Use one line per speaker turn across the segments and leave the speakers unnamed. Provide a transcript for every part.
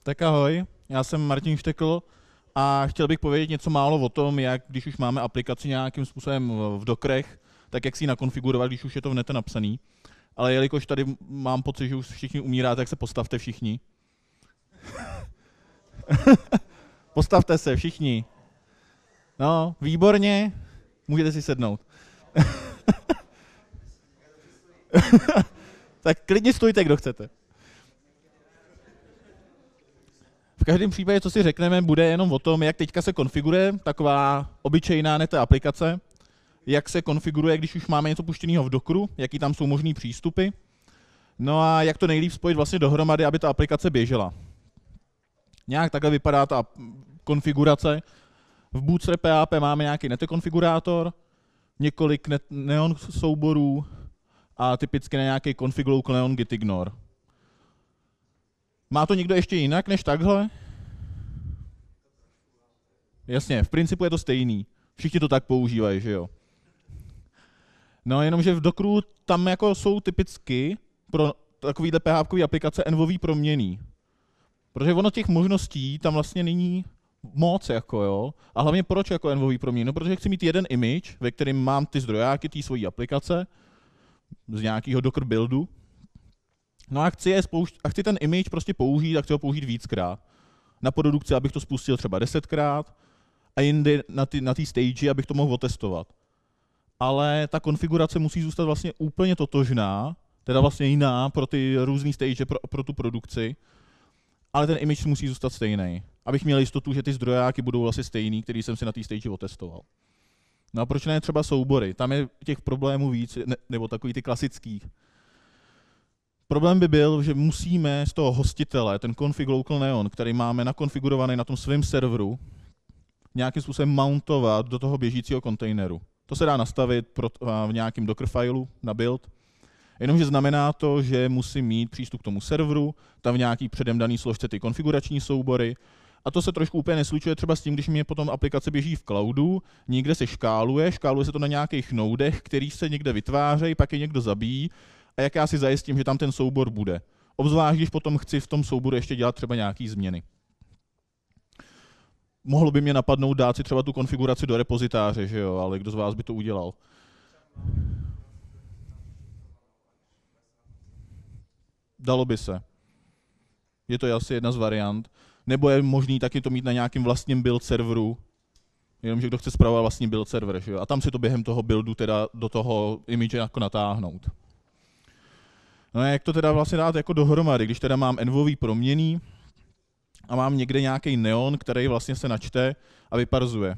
Tak ahoj, já jsem Martin Štekl a chtěl bych povědět něco málo o tom, jak když už máme aplikaci nějakým způsobem v Dockerech, tak jak si ji nakonfigurovat, když už je to v nete napsaný. Ale jelikož tady mám pocit, že už všichni umíráte, tak se postavte všichni. Postavte se všichni. No, výborně, můžete si sednout. Tak klidně stůjte, kdo chcete. V každém případě, co si řekneme, bude jenom o tom, jak teďka se konfiguruje taková obyčejná neta aplikace, jak se konfiguruje, když už máme něco puštěného v Dockeru, jaký tam jsou možný přístupy, no a jak to nejlíp spojit vlastně dohromady, aby ta aplikace běžela. Nějak takhle vypadá ta konfigurace. V Bootstrap PHP máme nějaký netekonfigurátor, několik neon souborů a typicky na nějaký config local neon git ignore. Má to někdo ještě jinak než takhle? Jasně, v principu je to stejný. Všichni to tak používají, že jo? No jenomže v Dockeru tam jako jsou typicky pro takovýhle PHP aplikace envový proměnný. Protože ono těch možností tam vlastně není moc, jako jo. A hlavně proč jako envový proměnný? No protože chci mít jeden image, ve kterém mám ty zdrojáky té svojí aplikace z nějakého Docker buildu. No a chci ten image prostě použít a chci ho použít víckrát. Na produkci, abych to spustil třeba 10krát a jindy na té stage, abych to mohl otestovat. Ale ta konfigurace musí zůstat vlastně úplně totožná, teda vlastně jiná pro ty různé stage, pro tu produkci, ale ten image musí zůstat stejný, abych měl jistotu, že ty zdrojáky budou vlastně stejný, který jsem si na té stage otestoval. No a proč ne třeba soubory? Tam je těch problémů víc, nebo takový ty klasický. Problém by byl, že musíme z toho hostitele, ten config local neon, který máme nakonfigurovaný na tom svém serveru, nějakým způsobem mountovat do toho běžícího kontejneru. To se dá nastavit v nějakém Docker fileu na build, jenomže znamená to, že musím mít přístup k tomu serveru, tam v nějaký předem daný složce ty konfigurační soubory, a to se trošku úplně neslučuje třeba s tím, když mi potom aplikace běží v cloudu, někde se škáluje se to na nějakých nodech, který se někde vytvářejí, pak je někdo zabíjí, a jak já si zajistím, že tam ten soubor bude. Obzvlášť, když potom chci v tom souboru ještě dělat třeba nějaký změny. Mohlo by mě napadnout dát si třeba tu konfiguraci do repozitáře, že jo, ale kdo z vás by to udělal? Dalo by se. Je to asi jedna z variant. Nebo je možný taky to mít na nějakém vlastním build serveru, jenomže kdo chce spravovat vlastní build server, že jo, a tam si to během toho buildu teda do toho image jako natáhnout. No a jak to teda vlastně dát jako dohromady, když teda mám envový proměnný a mám někde nějaký neon, který vlastně se načte a vyparzuje.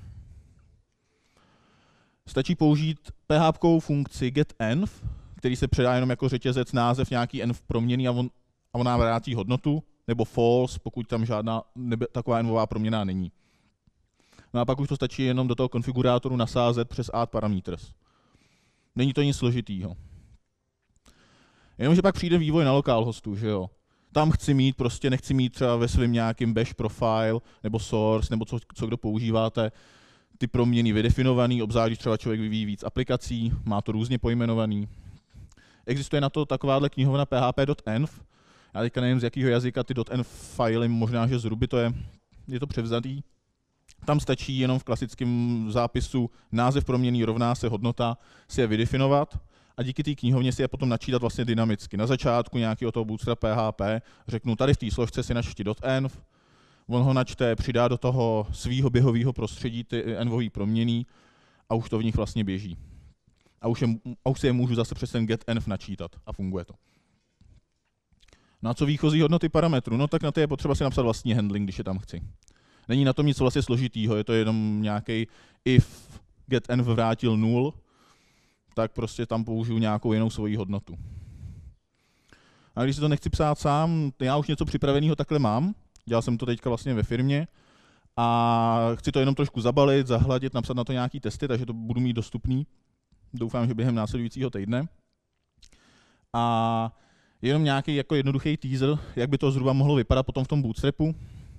Stačí použít PHPkovou funkci getEnv, který se předá jenom jako řetězec název nějaký env proměnný a on nám vrátí hodnotu, nebo false, pokud tam žádná taková envová proměnná není. No a pak už to stačí jenom do toho konfigurátoru nasázet přes add parameters. Není to nic složitýho. Jenomže pak přijde vývoj na localhostu, že jo. Tam chci mít, prostě nechci mít třeba ve svém nějakým bash profile, nebo source, nebo co kdo používáte, ty proměny vydefinovaný, obzvlášť když třeba člověk vyvíjí víc aplikací, má to různě pojmenovaný. Existuje na to takováhle knihovna php.env. Já teďka nevím, z jakého jazyka ty .env filey, možná, že z Ruby je to převzatý. Tam stačí jenom v klasickém zápisu název proměnný rovná se hodnota si je vydefinovat a díky té knihovně si je potom načítat vlastně dynamicky. Na začátku nějakého toho Bootstrap PHP řeknu, tady v té složce si načti .env, on ho načte, přidá do toho svýho běhového prostředí ty envový proměnný a už to v nich vlastně běží. A už si je můžu zase přes ten getEnv načítat a funguje to. No a co výchozí hodnoty parametru? No tak na to je potřeba si napsat vlastní handling, když je tam chci. Není na tom nic vlastně složitýho, je to jenom nějaký if getEnv vrátil 0, tak prostě tam použiju nějakou jinou svoji hodnotu. A když si to nechci psát sám, já už něco připraveného takhle mám, dělal jsem to teďka vlastně ve firmě a chci to jenom trošku zabalit, zahladit, napsat na to nějaký testy, takže to budu mít dostupný. Doufám, že během následujícího týdne. A jenom nějaký jako jednoduchý teaser, jak by to zhruba mohlo vypadat potom v tom Bootstrapu.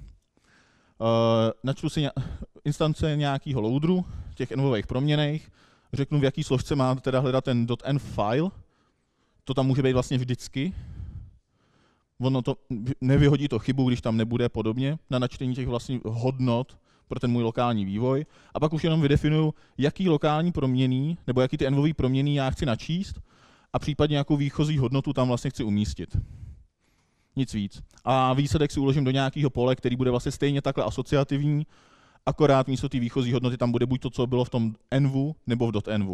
Načtu si instance nějakého loaderu, těch envových proměnných, řeknu, v jaký složce má teda hledat ten .env file, to tam může být vlastně vždycky. ono to nevyhodí to chybu, když tam nebude podobně na načtení těch vlastních hodnot pro ten můj lokální vývoj. A pak už jenom vydefinuju, jaký lokální proměnný, nebo jaký ty envový proměnný já chci načíst a případně jakou výchozí hodnotu tam vlastně chci umístit. Nic víc. A výsledek si uložím do nějakého pole, který bude vlastně stejně takhle asociativní, akorát místo té výchozí hodnoty tam bude buď to, co bylo v tom envu, nebo v .envu.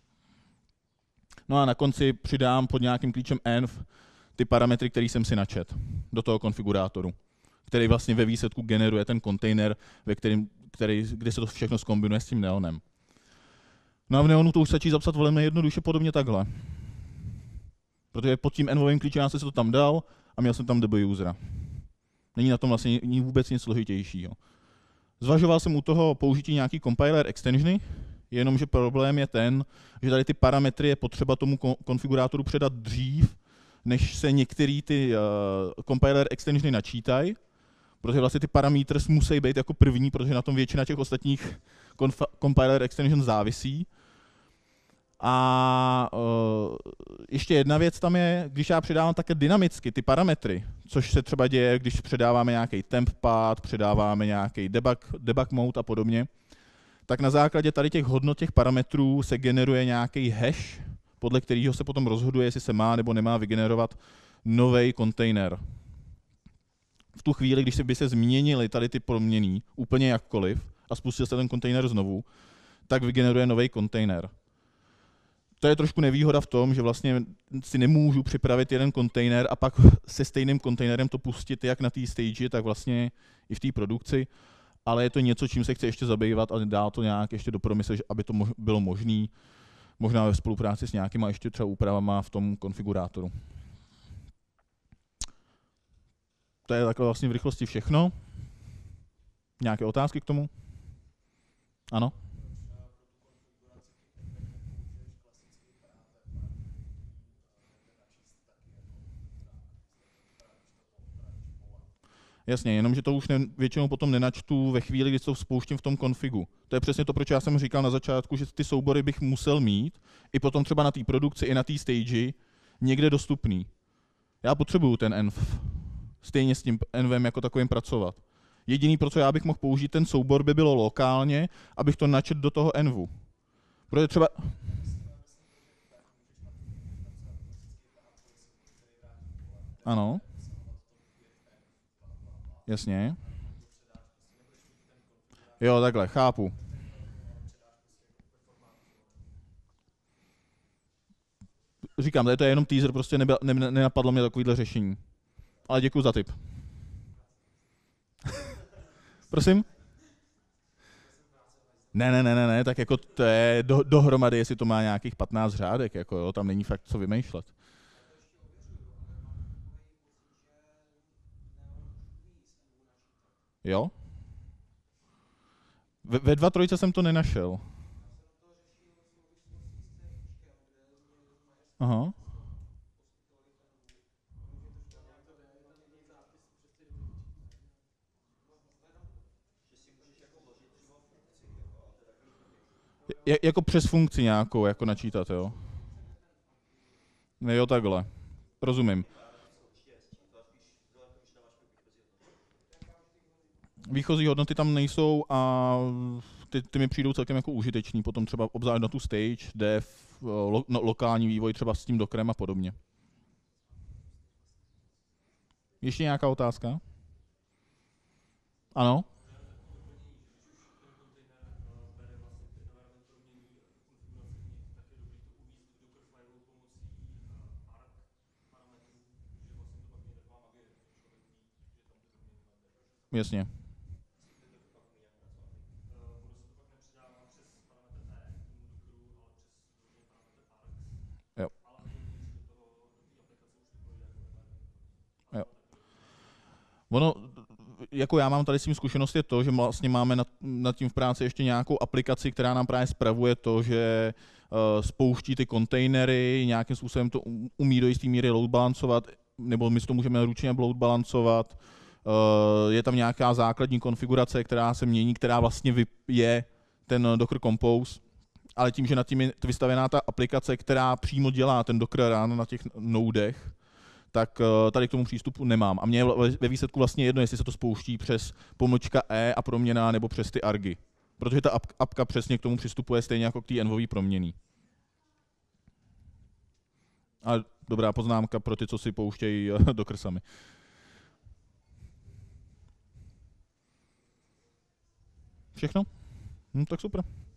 No a na konci přidám pod nějakým klíčem env ty parametry, který jsem si načet do toho konfigurátoru, který vlastně ve výsledku generuje ten kontejner, kde se to všechno zkombinuje s tím neonem. No a v neonu to už stačí zapsat velmi jednoduše podobně takhle. Protože pod tím envovým klíčem já jsem si to tam dal a měl jsem tam DB usera. Není na tom vlastně vůbec nic složitějšího. Zvažoval jsem u toho použití nějaký compiler extensiony, jenomže problém je ten, že tady ty parametry je potřeba tomu konfigurátoru předat dřív, než se některé ty compiler extensiony načítají, protože vlastně ty parametry musí být jako první, protože na tom většina těch ostatních compiler extension závisí. A ještě jedna věc tam je, když já předávám také dynamicky ty parametry, což se třeba děje, když předáváme nějaký temp path, předáváme nějaký debug mode a podobně, tak na základě tady těch hodnot těch parametrů se generuje nějaký hash, podle kterého se potom rozhoduje, jestli se má nebo nemá vygenerovat nový kontejner. V tu chvíli, když by se změnily tady ty proměnný úplně jakkoliv a spustil se ten kontejner znovu, tak vygeneruje nový kontejner. To je trošku nevýhoda v tom, že vlastně si nemůžu připravit jeden kontejner a pak se stejným kontejnerem to pustit jak na té stage, tak vlastně i v té produkci, ale je to něco, čím se chce ještě zabývat a dá to nějak ještě do promise, aby to bylo možné, možná ve spolupráci s nějakýma ještě třeba úpravama v tom konfigurátoru. To je takhle vlastně v rychlosti všechno. Nějaké otázky k tomu? Ano? Jasně, jenomže to už většinou potom nenačtu ve chvíli, kdy to spouštím v tom konfigu. To je přesně to, proč já jsem říkal na začátku, že ty soubory bych musel mít i potom třeba na té produkci, i na té stage někde dostupný. Já potřebuju ten env. Stejně s tím envem jako takovým pracovat. Jediný, pro co já bych mohl použít ten soubor, by bylo lokálně, abych to načet do toho envu. Protože třeba... Ano. Jasně. Jo, takhle, chápu. Říkám, tady to je jenom teaser, prostě nenapadlo mě takovýhle řešení. Ale děkuji za tip. Prosím? Ne, tak jako to je dohromady, jestli to má nějakých 15 řádek, jako jo, tam není fakt co vymýšlet. Jo? Ve 2.3 jsem to nenašel. Aha. Jako přes funkci nějakou, jako načítat, jo? Jo, takhle. Rozumím. Výchozí hodnoty tam nejsou a ty mi přijdou celkem jako užiteční, potom třeba obzvlášť na tu stage, dev, lokální vývoj třeba s tím dockerem a podobně. Ještě nějaká otázka? Ano? Jasně. Jo. Jo. Ono, jako já mám tady s tím zkušenost, je to, že vlastně máme nad tím v práci ještě nějakou aplikaci, která nám právě spravuje to, že spouští ty kontejnery, nějakým způsobem to umí do jisté míry load balancovat, nebo my si to můžeme ručně load balancovat. Je tam nějaká základní konfigurace, která se mění, která vlastně je ten Docker Compose, ale tím, že nad tím je vystavená ta aplikace, která přímo dělá ten Docker run na těch nodech, tak tady k tomu přístupu nemám. A mně je ve výsledku vlastně jedno, jestli se to spouští přes _e a proměna nebo přes ty argy. Protože ta apka přesně k tomu přistupuje stejně jako k té envové proměnný. A dobrá poznámka pro ty, co si pouštějí Docker sami. Všechno? Tak super.